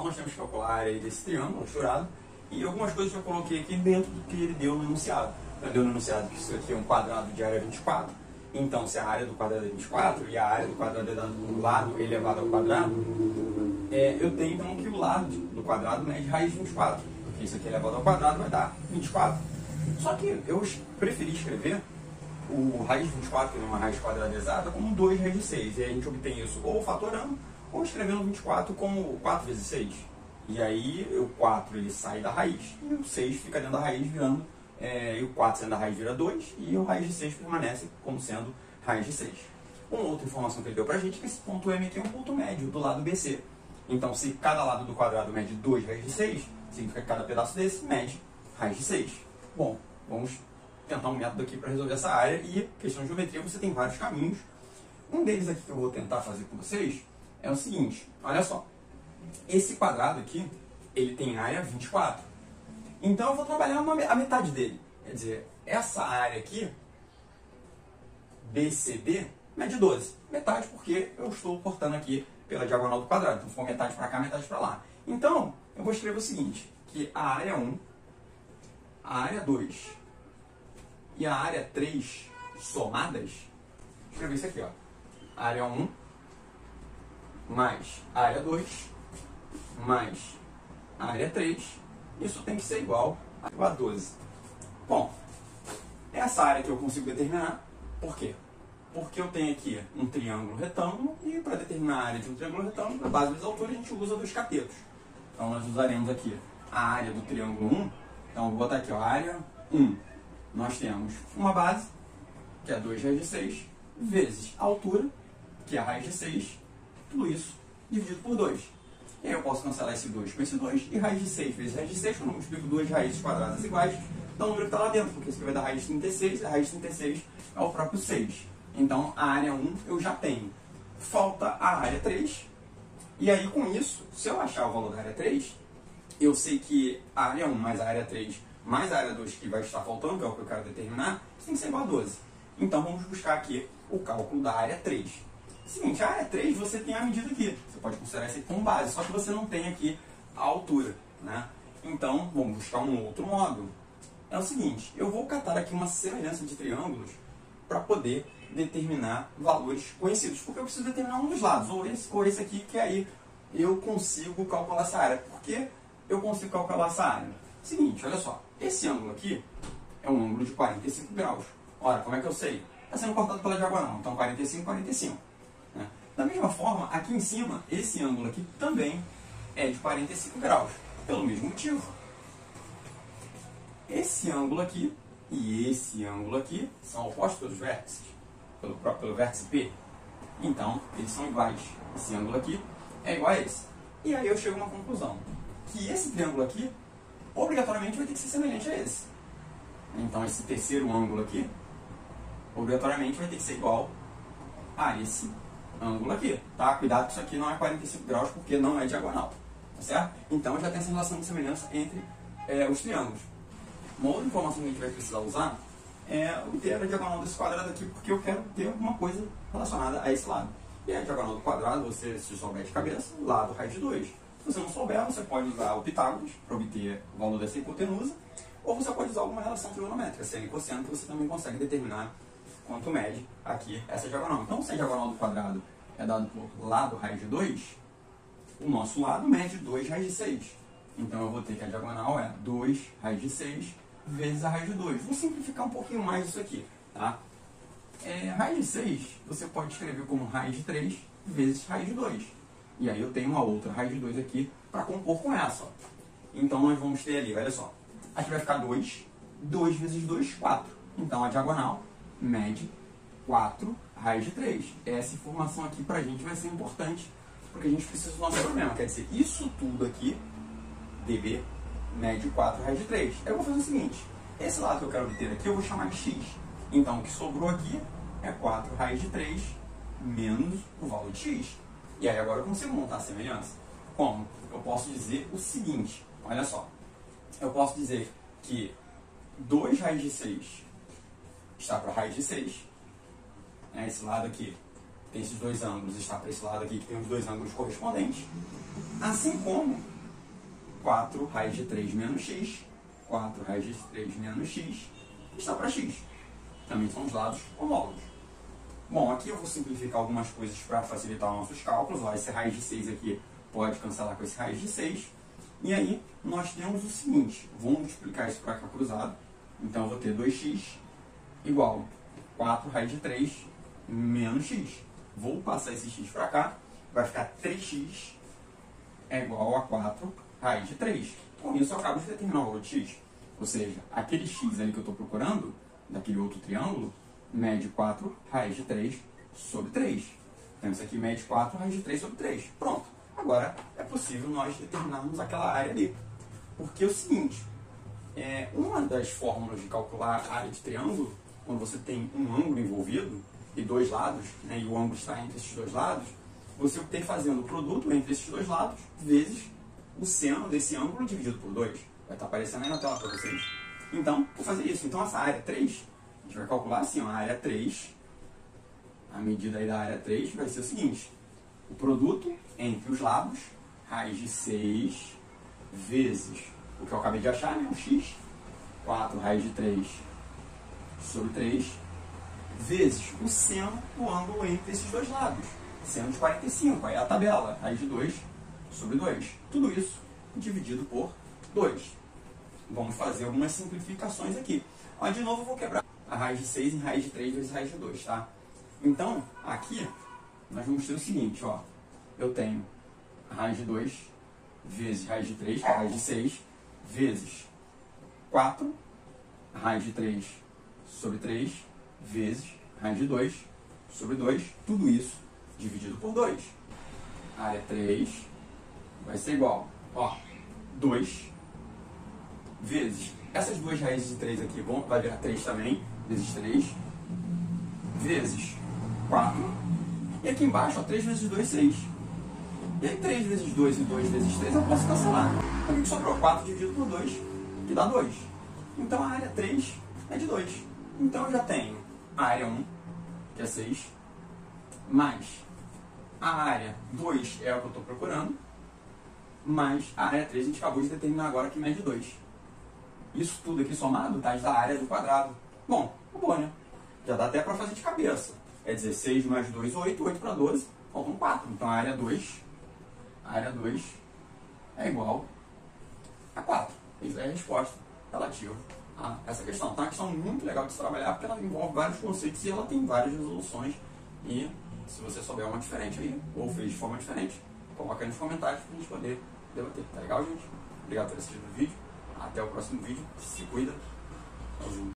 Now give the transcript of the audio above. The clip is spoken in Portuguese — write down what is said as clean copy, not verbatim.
nós temos que calcular a área desse triângulo misturado e algumas coisas eu coloquei aqui dentro do que ele deu no enunciado. Ele deu no enunciado que isso aqui é um quadrado de área 24. Então, se a área do quadrado é 24 e a área do quadrado é do lado elevado ao quadrado, eu tenho então que o lado do quadrado mede raiz de 24. Porque isso aqui elevado ao quadrado vai dar 24. Só que eu preferi escrever o raiz de 24, que é uma raiz quadrada exata, como 2 raiz de 6. E aí a gente obtém isso ou fatorando, ou escrevendo 24 como 4 vezes 6. E aí o 4 ele sai da raiz, e o 6 fica dentro da raiz virando, e o 4 sendo da raiz vira 2, e o raiz de 6 permanece como sendo raiz de 6. Uma outra informação que ele deu pra gente é que esse ponto M aqui é um ponto médio do lado BC. Então, se cada lado do quadrado mede 2 raiz de 6, significa que cada pedaço desse mede raiz de 6. Bom, vamos tentar um método aqui para resolver essa área, e questão de geometria você tem vários caminhos. Um deles aqui que eu vou tentar fazer com vocês é o seguinte, olha só, esse quadrado aqui, ele tem área 24, então eu vou trabalhar a metade dele, quer dizer, essa área aqui, BCD, mede 12, metade porque eu estou cortando aqui pela diagonal do quadrado, então ficou metade para cá, metade para lá. Então, eu vou escrever o seguinte, que a área 1, a área 2 e a área 3 somadas, vou escrever isso aqui, ó, área 1 mais a área 2 mais a área 3, isso tem que ser igual a 12. Bom, essa área que eu consigo determinar, por quê? Porque eu tenho aqui um triângulo retângulo, e para determinar a área de um triângulo retângulo, a base vezes a altura, a gente usa dos catetos. Então nós usaremos aqui a área do triângulo 1, então eu vou botar aqui, ó, área 1. Nós temos uma base, que é 2 raiz de 6, vezes a altura, que é a raiz de 6, tudo isso dividido por 2. E aí eu posso cancelar esse 2 com esse 2, e raiz de 6 vezes raiz de 6, quando eu multiplico duas raízes quadradas iguais, dá o número que está lá dentro, porque isso aqui vai dar raiz de 36, e a raiz de 36 é o próprio 6. Então a área 1 eu já tenho. Falta a área 3, e aí com isso, se eu achar o valor da área 3, eu sei que a área 1 mais a área 3 mais a área 2 que vai estar faltando, que é o que eu quero determinar, tem que ser igual a 12. Então vamos buscar aqui o cálculo da área 3. Seguinte, a área 3 você tem a medida aqui. Você pode considerar isso aqui como base, só que você não tem aqui a altura, né? Então vamos buscar um outro módulo. É o seguinte, eu vou catar aqui uma semelhança de triângulos para poder determinar valores conhecidos, porque eu preciso determinar um dos lados, ou esse aqui, que aí eu consigo calcular essa área. Por que eu consigo calcular essa área? Seguinte, olha só, esse ângulo aqui é um ângulo de 45 graus. Ora, como é que eu sei? Está sendo cortado pela diagonal, então 45, 45. Né? Da mesma forma, aqui em cima, esse ângulo aqui também é de 45 graus, pelo mesmo motivo. Esse ângulo aqui e esse ângulo aqui são opostos pelos vértices, pelo vértice P. Então, eles são iguais. Esse ângulo aqui é igual a esse. E aí eu chego a uma conclusão, que esse triângulo aqui, obrigatoriamente, vai ter que ser semelhante a esse. Então, esse terceiro ângulo aqui, obrigatoriamente, vai ter que ser igual a esse ângulo aqui. Tá? Cuidado que isso aqui não é 45 graus, porque não é diagonal. Tá certo? Então, já tem essa relação de semelhança entre os triângulos. Uma outra informação que a gente vai precisar usar é obter a diagonal desse quadrado aqui, porque eu quero ter alguma coisa relacionada a esse lado. E a diagonal do quadrado, você, se souber de cabeça, lado raiz de 2. Se você não souber, você pode usar o Pitágoras para obter o valor dessa hipotenusa, ou você pode usar alguma relação trigonométrica, seno e cosseno, que você também consegue determinar quanto mede aqui essa diagonal. Então, se a diagonal do quadrado é dado por lado raiz de 2, o nosso lado mede 2 raiz de 6. Então, eu vou ter que a diagonal é 2 raiz de 6 vezes a raiz de 2. Vou simplificar um pouquinho mais isso aqui, tá? Raiz de 6, você pode escrever como raiz de 3 vezes raiz de 2. E aí eu tenho uma outra raiz de 2 aqui para compor com essa. Ó. Então nós vamos ter ali, olha só. Aqui vai ficar 2. 2 vezes 2, 4. Então a diagonal mede 4 raiz de 3. Essa informação aqui para a gente vai ser importante, porque a gente precisa do nosso problema. Quer dizer, isso tudo aqui, dB, mede 4 raiz de 3. Aí eu vou fazer o seguinte, esse lado que eu quero obter aqui eu vou chamar de x. Então o que sobrou aqui é 4 raiz de 3 menos o valor de x. E aí agora eu consigo montar a semelhança. Como? Eu posso dizer o seguinte, olha só. Eu posso dizer que 2 raiz de 6 está para raiz de 6. Esse lado aqui tem esses dois ângulos, está para esse lado aqui que tem os dois ângulos correspondentes. Assim como 4 raiz de 3 menos x, 4 raiz de 3 menos x, está para x. Também são os lados homólogos. Bom, aqui eu vou simplificar algumas coisas para facilitar os nossos cálculos. Ó, esse raiz de 6 aqui pode cancelar com esse raiz de 6. E aí, nós temos o seguinte, vamos multiplicar isso para cá cruzado. Então, eu vou ter 2x igual 4 raiz de 3 menos x. Vou passar esse x para cá, vai ficar 3x é igual a 4 raiz de 3. Com isso, eu acabo de determinar o valor de x. Ou seja, aquele x ali que eu estou procurando, daquele outro triângulo, mede 4 raiz de 3 sobre 3. Então, isso aqui mede 4 raiz de 3 sobre 3. Pronto. Agora, é possível nós determinarmos aquela área ali. Porque é o seguinte, uma das fórmulas de calcular a área de triângulo, quando você tem um ângulo envolvido e dois lados, né, e o ângulo está entre esses dois lados, você obtém fazendo o produto entre esses dois lados vezes o seno desse ângulo dividido por 2. Vai estar aparecendo aí na tela para vocês. Então, vou fazer isso. Então, essa área 3, a gente vai calcular assim, ó, a área 3, a medida aí da área 3 vai ser o seguinte, o produto entre os lados, raiz de 6 vezes o que eu acabei de achar, né, o x, 4 raiz de 3 sobre 3, vezes o seno do ângulo entre esses dois lados, seno de 45, aí é a tabela, raiz de 2 sobre 2. Tudo isso dividido por 2. Vamos fazer algumas simplificações aqui. Ó, de novo eu vou quebrar a raiz de 6 em raiz de 3 vezes raiz de 2, tá? Então, aqui, nós vamos ter o seguinte, ó. Eu tenho a raiz de 2 vezes raiz de 3, que é a raiz de 6, vezes 4, raiz de 3 sobre 3, vezes raiz de 2 sobre 2, tudo isso dividido por 2. A área 3 vai ser igual, ó, 2 vezes, essas duas raízes de 3 aqui vai virar 3 também, vezes 3, vezes 4, e aqui embaixo, ó, 3 vezes 2, 6. E aí 3 vezes 2 e 2 vezes 3 eu posso cancelar. Então o que sobrou? 4 dividido por 2, que dá 2. Então a área 3 é de 2. Então eu já tenho a área 1, que é 6, mais a área 2 é o que eu estou procurando, mais a área 3 a gente acabou de determinar agora que mede 2. Isso tudo aqui somado dá da área do quadrado. Bom, acabou, né? Já dá até para fazer de cabeça. É 16 mais 2, 8, 8 para 12, faltam 4. Então a área 2 é igual a 4. Isso é a resposta relativa a essa questão. Então é uma questão muito legal de se trabalhar, porque ela envolve vários conceitos e ela tem várias resoluções. E se você souber uma diferente aí, ou fez de forma diferente, coloca aí nos comentários para a gente poder debater. Tá legal, gente? Obrigado por assistir o vídeo. Até o próximo vídeo. Se cuida. Tchau.